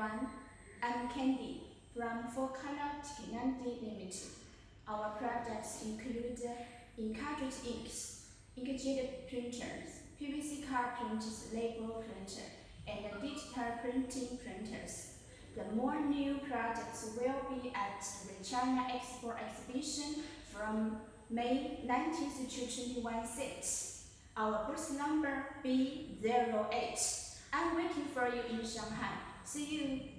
everyone. I'm Candy from FCOLOR Technology Limited. Our products include cartridge inks, inkjet printers, PVC card printers, label printer, and digital printing printers. The more new products will be at Rechina EXPO exhibition from May 19th to 21st. Our booth number B08. I'm waiting for you in Shanghai. See you.